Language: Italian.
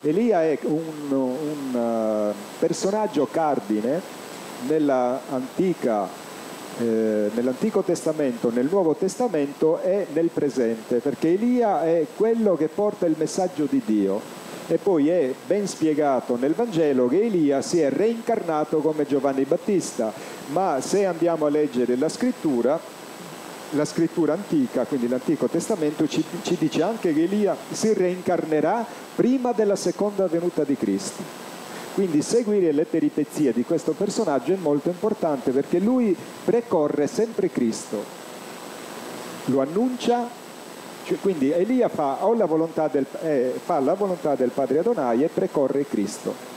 Elia è un personaggio cardine nell'Antico Testamento, nel Nuovo Testamento e nel presente, perché Elia è quello che porta il messaggio di Dio. E poi è ben spiegato nel Vangelo che Elia si è reincarnato come Giovanni Battista, ma se andiamo a leggere la scrittura antica, quindi l'Antico Testamento, ci dice anche che Elia si reincarnerà prima della seconda venuta di Cristo. Quindi seguire le peripezie di questo personaggio è molto importante, perché lui precorre sempre Cristo, lo annuncia, quindi Elia fa la volontà del Padre Adonai e precorre Cristo.